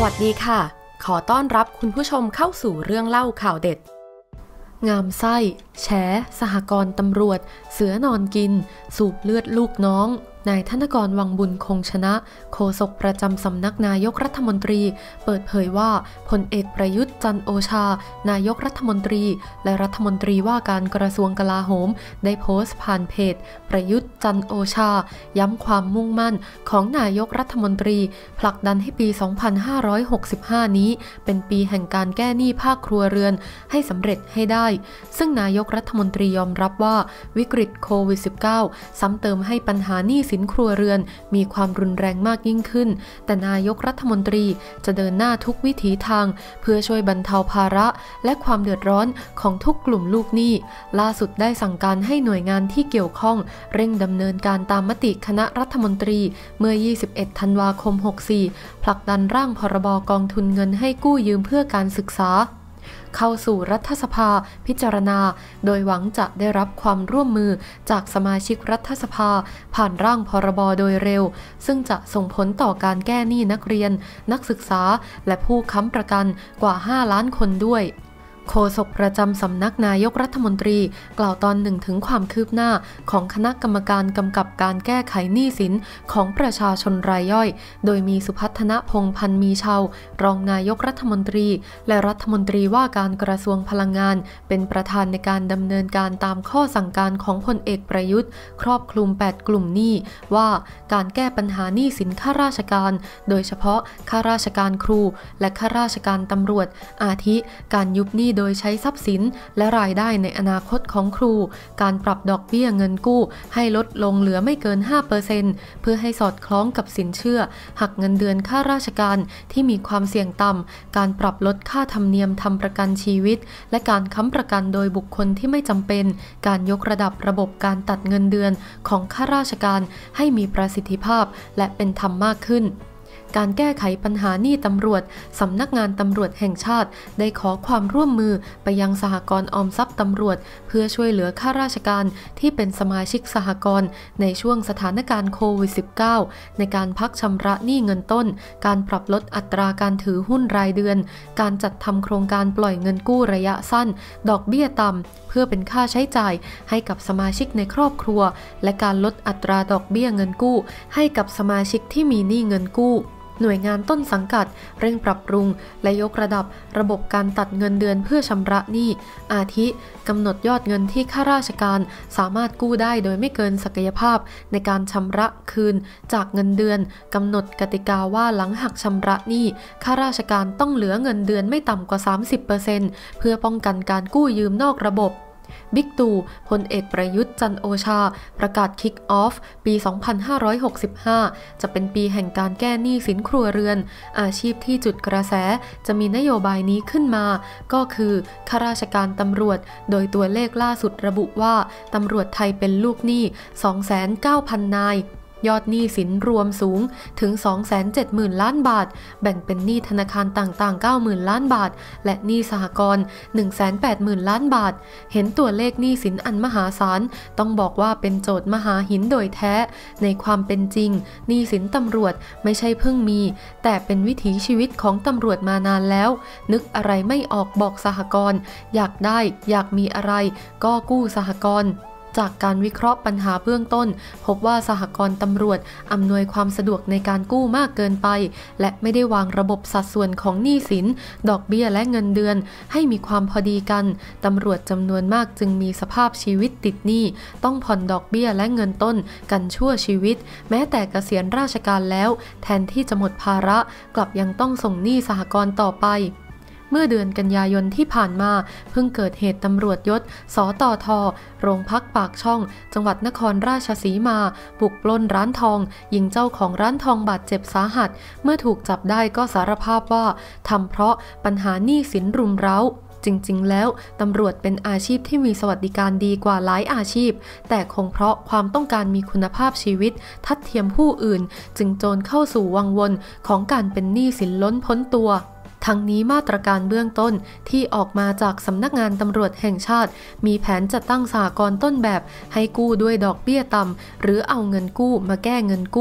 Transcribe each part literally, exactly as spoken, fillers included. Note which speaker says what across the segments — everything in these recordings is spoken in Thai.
Speaker 1: วัสดีค่ะขอต้อนรับคุณผู้ชมเข้าสู่เรื่องเล่าข่าวเด็ดงามไส้แฉสหกรณ์ตำรวจเสือนอนกินสูบเลือดลูกน้องนายธนกรวังบุญคงชนะโฆษกประจำสำนักนายกรัฐมนตรีเปิดเผยว่าพลเอกประยุทธ์จันทร์โอชานายกรัฐมนตรีและรัฐมนตรีว่าการกระทรวงกลาโหมได้โพสต์ผ่านเพจประยุทธ์จันทร์โอชาย้ำความมุ่งมั่นของนายกรัฐมนตรีผลักดันให้ปี สองพันห้าร้อยหกสิบห้า นี้เป็นปีแห่งการแก้หนี้ภาคครัวเรือนให้สำเร็จให้ได้ซึ่งนายกรัฐมนตรียอมรับว่าวิกฤตโควิด สิบเก้า ซ้ำเติมให้ปัญหาหนี้สินครัวเรือนมีความรุนแรงมากยิ่งขึ้นแต่นายกรัฐมนตรีจะเดินหน้าทุกวิถีทางเพื่อช่วยบรรเทาภาระและความเดือดร้อนของทุกกลุ่มลูกหนี้ล่าสุดได้สั่งการให้หน่วยงานที่เกี่ยวข้องเร่งดำเนินการตามมติคณะรัฐมนตรีเมื่อ ยี่สิบเอ็ด ธันวาคม หกสี่ ผลักดันร่างพรบกองทุนเงินให้กู้ยืมเพื่อการศึกษาเข้าสู่รัฐสภาพิจารณาโดยหวังจะได้รับความร่วมมือจากสมาชิกรัฐสภาผ่านร่างพรบโดยเร็วซึ่งจะส่งผลต่อการแก้หนี้นักเรียนนักศึกษาและผู้ค้ำประกันกว่าห้าล้านคนด้วยโฆษกประจำสำนักนายกรัฐมนตรีกล่าวตอนหนึ่งถึงความคืบหน้าของคณะกรรมการกำกับการแก้ไขหนี้สินของประชาชนรายย่อยโดยมีสุพัฒนพงษ์พันธ์มีเชารองนายกรัฐมนตรีและรัฐมนตรีว่าการกระทรวงพลังงานเป็นประธานในการดำเนินการตามข้อสั่งการของพลเอกประยุทธ์ครอบคลุมแปดกลุ่มหนี้ว่าการแก้ปัญหาหนี้สินข้าราชการโดยเฉพาะข้าราชการครูและข้าราชการตำรวจอาทิการยุบหนี้โดยใช้ทรัพย์สินและรายได้ในอนาคตของครูการปรับดอกเบี้ยเงินกู้ให้ลดลงเหลือไม่เกิน ห้าเปอร์เซ็นต์ เพื่อให้สอดคล้องกับสินเชื่อหักเงินเดือนข้าราชการที่มีความเสี่ยงต่ำการปรับลดค่าธรรมเนียมทำประกันชีวิตและการค้ำประกันโดยบุคคลที่ไม่จำเป็นการยกระดับระบบการตัดเงินเดือนของข้าราชการให้มีประสิทธิภาพและเป็นธรรมมากขึ้นการแก้ไขปัญหาหนี้ตำรวจสำนักงานตำรวจแห่งชาติได้ขอความร่วมมือไปยังสหกรณ์ออมทรัพย์ตำรวจเพื่อช่วยเหลือข้าราชการที่เป็นสมาชิกสหกรณ์ในช่วงสถานการณ์โควิด สิบเก้า ในการพักชำระหนี้เงินต้นการปรับลดอัตราการถือหุ้นรายเดือนการจัดทำโครงการปล่อยเงินกู้ระยะสั้นดอกเบี้ยต่ำเพื่อเป็นค่าใช้จ่ายให้กับสมาชิกในครอบครัวและการลดอัตราดอกเบี้ยเงินกู้ให้กับสมาชิกที่มีหนี้เงินกู้หน่วยงานต้นสังกัดเร่งปรับปรุงและยกระดับระบบการตัดเงินเดือนเพื่อชำระหนี้อาทิกำหนดยอดเงินที่ข้าราชการสามารถกู้ได้โดยไม่เกินศักยภาพในการชำระคืนจากเงินเดือนกำหนดกติกาว่าหลังหักชำระหนี้ข้าราชการต้องเหลือเงินเดือนไม่ต่ำกว่า สามสิบเปอร์เซ็นต์ เพื่อป้องกันการกู้ยืมนอกระบบบิ๊กตู่พลเอกประยุทธ์จันทร์โอชาประกาศคิกออฟปี สองพันห้าร้อยหกสิบห้า จะเป็นปีแห่งการแก้หนี้สินครัวเรือนอาชีพที่จุดกระแสจะมีนโยบายนี้ขึ้นมาก็คือข้าราชการตำรวจโดยตัวเลขล่าสุดระบุว่าตำรวจไทยเป็นลูกหนี้ สองแสนเก้าพัน นายยอดหนี้สินรวมสูงถึง สองแสนเจ็ดหมื่น ล้านบาทแบ่งเป็นหนี้ธนาคารต่างๆ เก้าหมื่น ล้านบาทและหนี้สหกรณ์ หนึ่งแสนแปดหมื่น ล้านบาทเห็นตัวเลขหนี้สินอันมหาศาลต้องบอกว่าเป็นโจทย์มหาหินโดยแท้ในความเป็นจริงหนี้สินตำรวจไม่ใช่เพิ่งมีแต่เป็นวิถีชีวิตของตำรวจมานานแล้วนึกอะไรไม่ออกบอกสหกรณ์อยากได้อยากมีอะไรก็กู้สหกรณ์จากการวิเคราะห์ปัญหาเบื้องต้นพบว่าสหกรณ์ตำรวจอำนวยความสะดวกในการกู้มากเกินไปและไม่ได้วางระบบสัดส่วนของหนี้สินดอกเบี้ยและเงินเดือนให้มีความพอดีกันตำรวจจำนวนมากจึงมีสภาพชีวิตติดหนี้ต้องผ่อนดอกเบี้ยและเงินต้นกันชั่วชีวิตแม้แต่เกษียณราชการแล้วแทนที่จะหมดภาระกลับยังต้องส่งหนี้สหกรณ์ต่อไปเมื่อเดือนกันยายนที่ผ่านมาเพิ่งเกิดเหตุตำรวจยศสตท.โรงพักปากช่องจังหวัดนครราชสีมาบุกปล้นร้านทองยิงเจ้าของร้านทองบาดเจ็บสาหัสเมื่อถูกจับได้ก็สารภาพว่าทำเพราะปัญหาหนี้สินรุมเร้าจริงๆแล้วตำรวจเป็นอาชีพที่มีสวัสดิการดีกว่าหลายอาชีพแต่คงเพราะความต้องการมีคุณภาพชีวิตทัดเทียมผู้อื่นจึงโจรเข้าสู่วังวนของการเป็นหนี้สินล้นพ้นตัว ทั้งนี้มาตรการเบื้องต้นที่ออกมาจากสำนักงานตำรวจแห่งชาติมีแผนจัดตั้งสหกรณ์ต้นแบบให้กู้ด้วยดอกเบี้ยต่ำหรือเอาเงินกู้มาแก้เงินกู้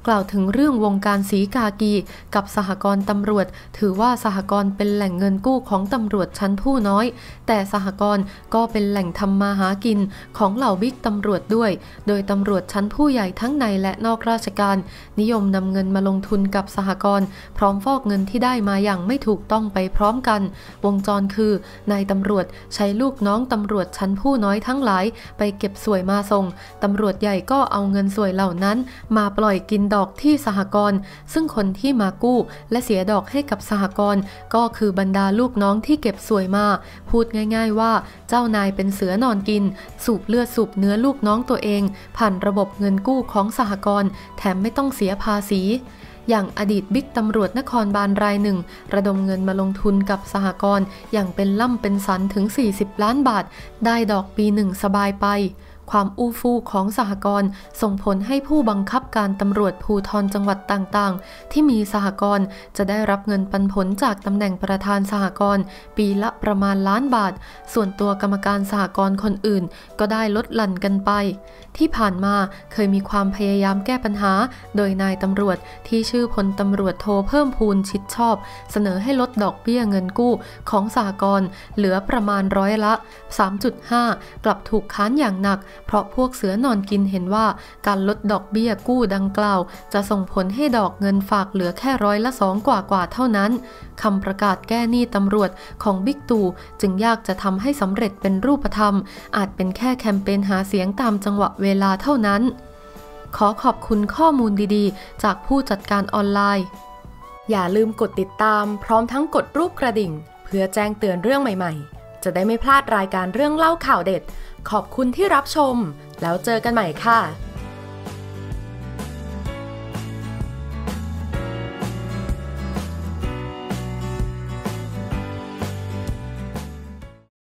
Speaker 1: กล่าวถึงเรื่องวงการศรีกากีกับสหกรณ์ตำรวจถือว่าสหกรณ์เป็นแหล่งเงินกู้ของตำรวจชั้นผู้น้อยแต่สหกรณ์ก็เป็นแหล่งทำมาหากินของเหล่าบิ๊กตำรวจด้วยโดยตำรวจชั้นผู้ใหญ่ทั้งในและนอกราชการนิยมนำเงินมาลงทุนกับสหกรณ์พร้อมฟอกเงินที่ได้มาอย่างไม่ถูกต้องไปพร้อมกันวงจรคือนายตำรวจใช้ลูกน้องตำรวจชั้นผู้น้อยทั้งหลายไปเก็บสวยมาส่งตำรวจใหญ่ก็เอาเงินสวยเหล่านั้นมาปล่อยกินดอกที่สหกรณ์ซึ่งคนที่มากู้และเสียดอกให้กับสหกรณ์ก็คือบรรดาลูกน้องที่เก็บสวยมาพูดง่ายๆว่าเจ้านายเป็นเสือนอนกินสูบเลือดสูบเนื้อลูกน้องตัวเองผ่านระบบเงินกู้ของสหกรณ์แถมไม่ต้องเสียภาษีอย่างอดีตบิ๊กตำรวจนครบาลรายหนึ่งระดมเงินมาลงทุนกับสหกรณ์อย่างเป็นล่ำเป็นสันถึงสี่สิบล้านบาทได้ดอกปีหนึ่งสบายไปความอู้ฟู่ของสหกรณ์ส่งผลให้ผู้บังคับการตำรวจภูธรจังหวัดต่างๆที่มีสหกรณ์จะได้รับเงินปันผลจากตำแหน่งประธานสหกรณ์ปีละประมาณล้านบาทส่วนตัวกรรมการสหกรณ์คนอื่นก็ได้ลดหลั่นกันไปที่ผ่านมาเคยมีความพยายามแก้ปัญหาโดยนายตำรวจที่ชื่อพลตำรวจโทเพิ่มพูนชิดชอบเสนอให้ลดดอกเบี้ยเงินกู้ของสหกรณ์เหลือประมาณร้อยละ สามจุดห้า กลับถูกค้านอย่างหนักเพราะพวกเสือนอนกินเห็นว่าการลดดอกเบี้ยกู้ดังกล่าวจะส่งผลให้ดอกเงินฝากเหลือแค่ร้อยละสองกว่ากว่าเท่านั้นคำประกาศแก้หนี้ตำรวจของบิ๊กตู่จึงยากจะทำให้สำเร็จเป็นรูปธรรมอาจเป็นแค่แคมเปญหาเสียงตามจังหวะเวลาเท่านั้นขอขอบคุณข้อมูลดีๆจากผู้จัดการออนไลน์อย่าลืมกดติดตามพร้อมทั้งกดรูปกระดิ่งเพื่อแจ้งเตือนเรื่องใหม่ๆจะได้ไม่พลาดรายการเรื่องเล่าข่าวเด็ดขอบคุณที่รับชมแล้วเจอกันใหม่ค่ะ